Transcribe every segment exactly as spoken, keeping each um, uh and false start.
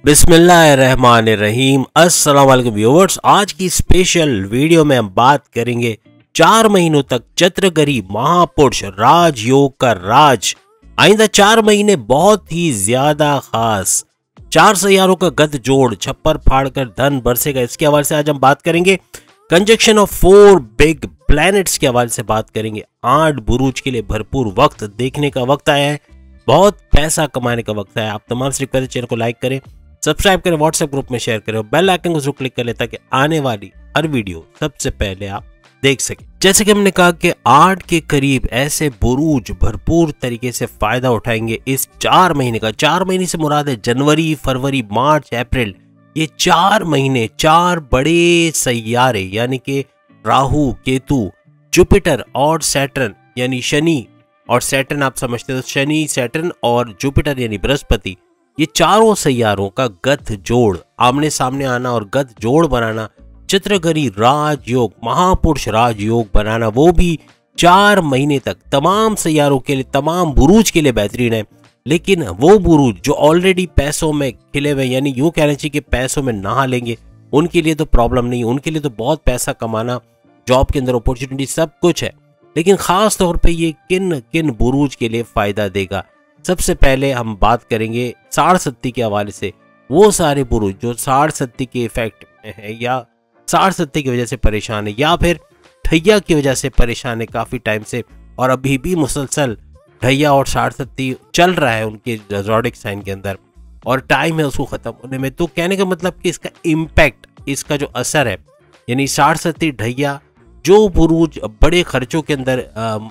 बिस्मिल्लाहिर्रहमानिर्रहीम। अस्सलाम वालेकुम व्यूअर्स, आज की स्पेशल वीडियो में हम बात करेंगे चार महीनों तक चत्रगरी महापुरुष राजयोग का राज। आइंदा चार महीने बहुत ही ज्यादा खास, चार सैयारों का गद जोड़, छप्पर फाड़कर धन बरसेगा, इसके हवाले से आज हम बात करेंगे। Conjunction of four big planets के हवाले से बात करेंगे। आठ बुरूज के लिए भरपूर वक्त देखने का वक्त आया है, बहुत पैसा कमाने का वक्त है। आप तमाम से रिक्वेस्ट, चैनल को लाइक करें, सब्सक्राइब करें, व्हाट्सएप ग्रुप में शेयर करें, बेल आइकन को जरूर क्लिक कर लें ताकि आने वाली हर वीडियो सबसे पहले आप देख सकें। जैसे कि हमने कहा कि आठ के करीब ऐसे बुरूज भरपूर तरीके से फायदा उठाएंगे इस चार महीने का। चार महीने से मुराद है जनवरी, फरवरी, मार्च, अप्रैल। ये चार महीने चार बड़े सैयारे यानी कि राहु, केतु, जुपिटर और सैटर्न यानी शनि और सैटर्न, आप समझते हो शनि, सैटर्न और जुपिटर यानी बृहस्पति, ये चारों सैयारों का गत जोड़, आमने सामने आना और गत जोड़ बनाना, चित्रगरी राजयोग, महापुरुष राजयोग बनाना, वो भी चार महीने तक तमाम सैयारों के लिए, तमाम बुरूज के लिए बेहतरीन है। लेकिन वो बुरूज जो ऑलरेडी पैसों में खिले हुए, यानी यूं कहना चाहिए कि पैसों में नहा लेंगे, उनके लिए तो प्रॉब्लम नहीं, उनके लिए तो बहुत पैसा कमाना, जॉब के अंदर अपॉर्चुनिटी सब कुछ है। लेकिन खास तौर पे ये किन किन बुरूज के लिए फायदा देगा। सबसे पहले हम बात करेंगे साढ़ सत्ती के हवाले से। वो सारे बुरूज जो साढ़ सत्ती के इफेक्ट में है या साढ़ सत्ती की वजह से परेशान है या फिर ढैया की वजह से परेशान है काफी टाइम से, और अभी भी मुसलसल ढैया और साढ़ सत्ती चल रहा है उनके ज़ोडिएक साइन के अंदर और टाइम है उसको खत्म होने में। तो कहने का मतलब कि इसका इम्पैक्ट, इसका जो असर है, यानी साढ़ सत्ती ढैया, जो बुरूज बड़े खर्चों के अंदर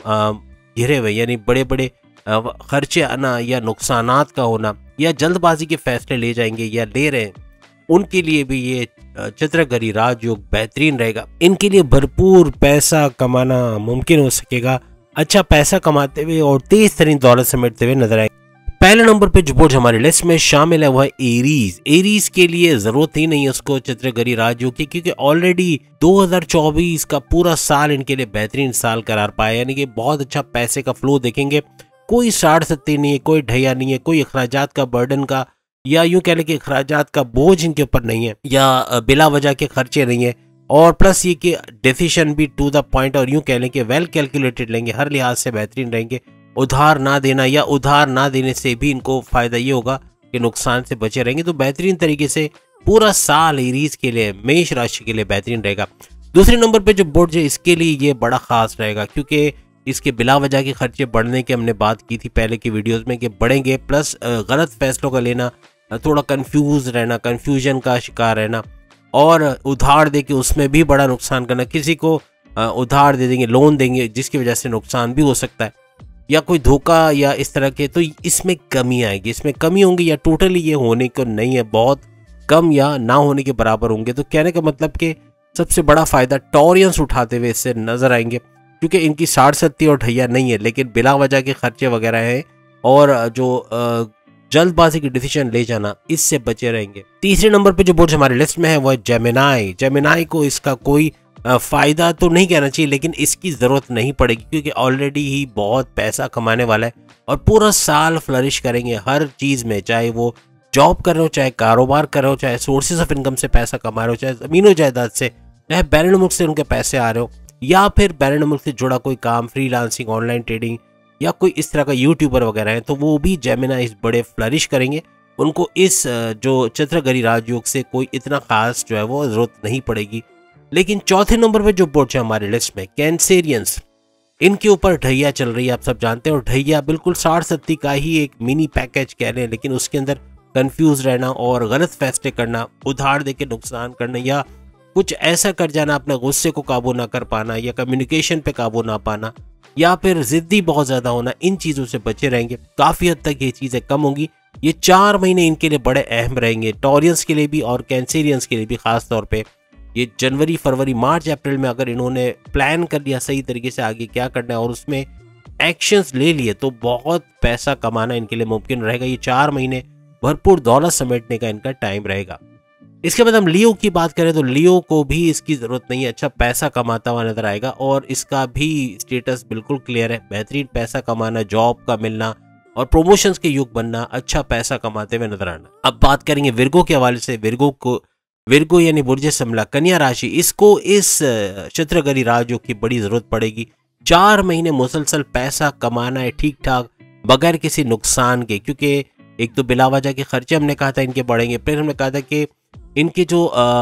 घिरे हुए, यानी बड़े बड़े खर्चे आना या नुकसानात का होना या जल्दबाजी के फैसले ले जाएंगे या ले रहे हैं, उनके लिए भी ये चित्रगरी राजयोग बेहतरीन रहेगा। इनके लिए भरपूर पैसा कमाना मुमकिन हो सकेगा, अच्छा पैसा कमाते हुए और तेज तरीन दौलत समेटते हुए नजर आएंगे। पहले नंबर पे जो बुर्ज हमारी लिस्ट में शामिल है वह है एरीज। एरीज के लिए जरूरत ही नहीं है उसको चित्रगरी राजयोग की, क्योंकि ऑलरेडी दो हज़ार चौबीस का पूरा साल इनके लिए बेहतरीन साल करार पाया, यानी कि बहुत अच्छा पैसे का फ्लो देखेंगे। कोई साढ़ सत्ती नहीं है, कोई ढैया नहीं है, कोई अखराजात का बर्डन का या यूं कह लें कि अखराजात का बोझ इनके ऊपर नहीं है या बिला वजह के खर्चे नहीं है। और प्लस ये कि डिसीजन भी टू द पॉइंट और यूं कह लें कि वेल कैलकुलेटेड लेंगे, हर लिहाज से बेहतरीन रहेंगे। उधार ना देना या उधार ना देने से भी इनको फायदा ये होगा कि नुकसान से बचे रहेंगे। तो बेहतरीन तरीके से पूरा साल एरीज के लिए, मेष राशि के लिए बेहतरीन रहेगा। दूसरे नंबर पे जो बुर्ज है इसके लिए ये बड़ा खास रहेगा, क्योंकि इसके बिला वजह के खर्चे बढ़ने की हमने बात की थी पहले की वीडियोस में कि बढ़ेंगे, प्लस गलत फैसलों का लेना, थोड़ा कंफ्यूज रहना, कंफ्यूजन का शिकार रहना और उधार दे के उसमें भी बड़ा नुकसान करना। किसी को उधार दे देंगे, लोन देंगे, जिसकी वजह से नुकसान भी हो सकता है या कोई धोखा या इस तरह के, तो इसमें कमी आएगी, इसमें कमी होंगी या टोटली ये होने को नहीं है, बहुत कम या ना होने के बराबर होंगे। तो कहने का मतलब कि सबसे बड़ा फायदा टॉरियंस उठाते हुए इससे नजर आएंगे, क्योंकि इनकी साढ़ सत्ती और ढैया नहीं है, लेकिन बिला वजह के खर्चे वगैरह हैं और जो जल्दबाजी की डिसीजन ले जाना, इससे बचे रहेंगे। तीसरे नंबर पे जो बुर्ज हमारे लिस्ट में है वो है जेमिनाई। जेमिनाई को इसका कोई फायदा तो नहीं कहना चाहिए, लेकिन इसकी जरूरत नहीं पड़ेगी, क्योंकि ऑलरेडी ही बहुत पैसा कमाने वाला है और पूरा साल फ्लरिश करेंगे हर चीज में, चाहे वो जॉब कर रहे हो, चाहे कारोबार कर रहे हो, चाहे सोर्सेज ऑफ इनकम से पैसा कमा रहे हो, चाहे जमीनों जायदाद से, चाहे बैरून मुल्क से उनके पैसे आ रहे हो या फिर बैरून मुल्क से जुड़ा कोई काम, फ्रीलांसिंग, ऑनलाइन ट्रेडिंग या कोई इस तरह का यूट्यूबर वगैरह है, तो वो भी जेमिनाई बड़े फ्लरिश करेंगे। उनको इस जो चित्रगरी राजयोग से कोई इतना खास जो है वो जरूरत नहीं पड़ेगी। लेकिन चौथे नंबर पे जो बुर्ज है हमारे लिस्ट में कैंसेरियंस, इनके ऊपर ढैया चल रही है, आप सब जानते हैं, और ढैया बिल्कुल साढ़ सत्ती का ही एक मिनी पैकेज कह रहे हैं, लेकिन उसके अंदर कंफ्यूज रहना और गलत फैसले करना, उधार देके नुकसान करना या कुछ ऐसा कर जाना, अपने गुस्से को काबू ना कर पाना या कम्युनिकेशन पे काबू ना पाना या फिर जिद्दी बहुत ज्यादा होना, इन चीजों से बचे रहेंगे। काफी हद तक ये चीजें कम होंगी। ये चार महीने इनके लिए बड़े अहम रहेंगे, टॉरियंस के लिए भी और कैंसेरियंस के लिए भी। खास तौर पे ये जनवरी, फरवरी, मार्च, अप्रैल में अगर इन्होंने प्लान कर लिया सही तरीके से आगे क्या करना है और उसमें एक्शंस ले लिए, तो बहुत पैसा कमाना इनके लिए मुमकिन रहेगा। ये चार महीने भरपूर दौलत समेटने का इनका टाइम रहेगा। इसके बाद हम लियो की बात करें तो लियो को भी इसकी जरूरत नहीं है, अच्छा पैसा कमाता हुआ नजर आएगा और इसका भी स्टेटस बिल्कुल क्लियर है, बेहतरीन पैसा कमाना, जॉब का मिलना और प्रोमोशंस के युग बनना, अच्छा पैसा कमाते हुए नजर आना। अब बात करेंगे विर्गो के हवाले से। विर्गो को विर्गो यानी बुर्ज समला, कन्या राशि, इसको इस चंद्रगरी राजयोग की बड़ी जरूरत पड़ेगी। चार महीने मुसलसल पैसा कमाना है ठीक ठाक बगैर किसी नुकसान के, क्योंकि एक तो बिला वजह के खर्चे हमने कहा था इनके बढ़ेंगे, फिर हमने कहा था कि इनके जो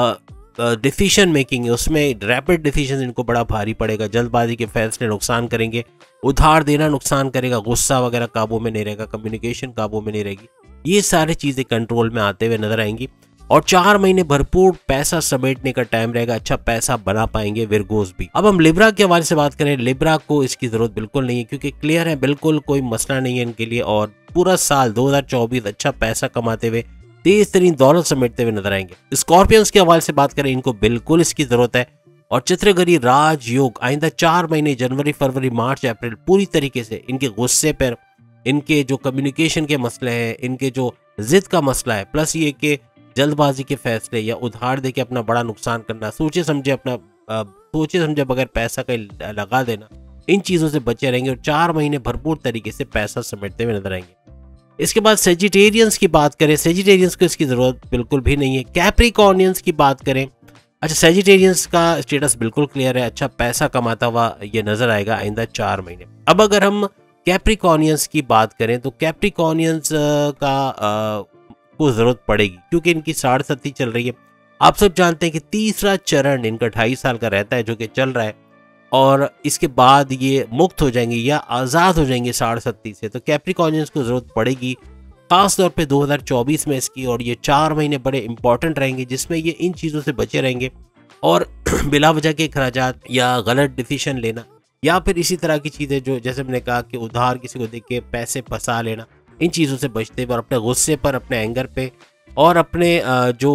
डिसीजन मेकिंग है उसमें रैपिड डिसीजन इनको बड़ा भारी पड़ेगा, जल्दबाजी के फैसले नुकसान करेंगे, उधार देना नुकसान करेगा, गुस्सा वगैरह काबू में नहीं रहेगा, कम्युनिकेशन काबू में नहीं रहेगी, ये सारी चीज़ें कंट्रोल में आते हुए नजर आएंगी। और चार महीने भरपूर पैसा समेटने का टाइम रहेगा, अच्छा पैसा बना पाएंगे विर्गोस भी। अब हम लिब्रा के हवाले से बात करें, लिब्रा को इसकी जरूरत बिल्कुल नहीं है क्योंकि क्लियर है, बिल्कुल कोई मसला नहीं है इनके लिए और पूरा साल दो हज़ार चौबीस अच्छा पैसा कमाते हुए तेज तरीन दौलत समेटते हुए नजर आएंगे। स्कॉर्पियंस के हवाले से बात करें, इनको बिल्कुल इसकी जरूरत है और चित्रगरी राजयोग आइंदा चार महीने जनवरी फरवरी मार्च अप्रैल पूरी तरीके से इनके गुस्से पर, इनके जो कम्युनिकेशन के मसले हैं, इनके जो जिद का मसला है, प्लस ये कि जल्दबाजी के फैसले या उधार देके अपना बड़ा नुकसान करना, सोचे समझे अपना सोचे समझे बगैर पैसा का लगा देना, इन चीज़ों से बचे रहेंगे और चार महीने भरपूर तरीके से पैसा समेटते हुए नजर आएंगे। इसके बाद सेजिटेरियंस की बात करें, सेजिटेरियंस को इसकी ज़रूरत बिल्कुल भी नहीं है। कैप्रिकॉर्नियंस की बात करें, अच्छा सेजिटेरियंस का स्टेटस बिल्कुल क्लियर है, अच्छा पैसा कमाता हुआ ये नजर आएगा आइंदा चार महीने। अब अगर हम कैप्रिकॉर्नियंस की बात करें तो कैप्रिकॉर्नियंस का आ, को जरूरत पड़ेगी क्योंकि इनकी साढ़े सत्ती चल रही है। आप सब जानते हैं कि तीसरा चरण इनका ढाई साल का रहता है जो कि चल रहा है और इसके बाद ये मुक्त हो जाएंगे या आज़ाद हो जाएंगे साढ़े सत्ती से, तो कैप्रिकॉर्नियंस को जरूरत पड़ेगी खास तौर पे दो हज़ार चौबीस में इसकी। और ये चार महीने बड़े इंपॉर्टेंट रहेंगे जिसमें ये इन चीज़ों से बचे रहेंगे और बिला वजह के खराजात या गलत डिसीजन लेना या फिर इसी तरह की चीज़ें जो जैसे मैंने कहा कि उधार किसी को देख के पैसे फंसा लेना, इन चीज़ों से बचते हुए अपने गुस्से पर, अपने एंगर पे और अपने जो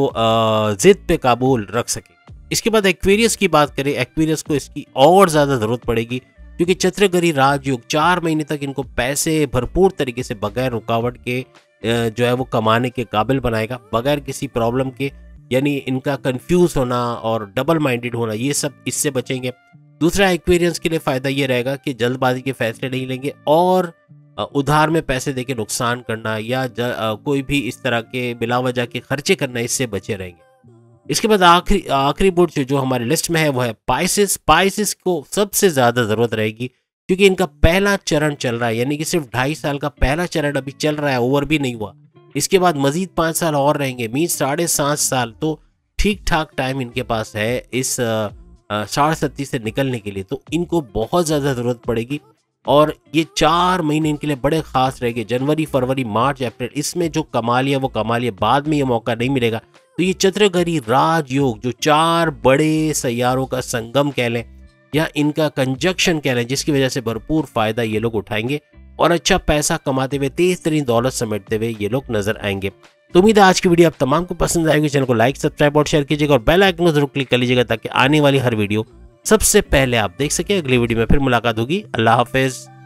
जिद पे काबू रख सके। इसके बाद एक्वेरियस की बात करें, एक्वेरियस को इसकी और ज़्यादा ज़रूरत पड़ेगी क्योंकि चंद्रगरी राजयोग चार महीने तक इनको पैसे भरपूर तरीके से बगैर रुकावट के जो है वो कमाने के काबिल बनाएगा, बगैर किसी प्रॉब्लम के, यानी इनका कंफ्यूज होना और डबल माइंडेड होना ये सब इससे बचेंगे। दूसरा, एक्वेरियंस के लिए फ़ायदा ये रहेगा कि जल्दबाजी के फैसले नहीं लेंगे और उधार में पैसे देके नुकसान करना या कोई भी इस तरह के बिला वजह के खर्चे करना, इससे बचे रहेंगे। इसके बाद आखिरी आखिरी बुर्ज जो हमारी लिस्ट में है वो है पाइसेस। पाइसेस को सबसे ज़्यादा ज़रूरत रहेगी क्योंकि इनका पहला चरण चल रहा है, यानी कि सिर्फ ढाई साल का पहला चरण अभी चल रहा है, ओवर भी नहीं हुआ। इसके बाद मजीद पाँच साल और रहेंगे, मीन्स साढ़े सात साल तो ठीक ठाक टाइम इनके पास है इस साढ़े सत्ती से निकलने के लिए, तो इनको बहुत ज़्यादा ज़रूरत पड़ेगी और ये चार महीने इनके लिए बड़े खास रहेंगे, जनवरी फरवरी मार्च अप्रैल। इसमें जो कमालिया वो कमालिया, बाद में ये मौका नहीं मिलेगा। तो ये चंद्रगरी राजयोग जो चार बड़े सैयारों का संगम कह लें या इनका कंजक्शन कह लें, जिसकी वजह से भरपूर फायदा ये लोग उठाएंगे और अच्छा पैसा कमाते हुए तेज तरीन दौलत समेटते हुए ये लोग नजर आएंगे। तो उम्मीद है आज की वीडियो आप तमाम को पसंद आएगी। चैनल को लाइक सब्सक्राइब और शेयर कीजिएगा और बेल आइकन को जरूर क्लिक कर लीजिएगा ताकि आने वाली हर वीडियो सबसे पहले आप देख सकें। अगली वीडियो में फिर मुलाकात होगी। अल्लाह हाफिज।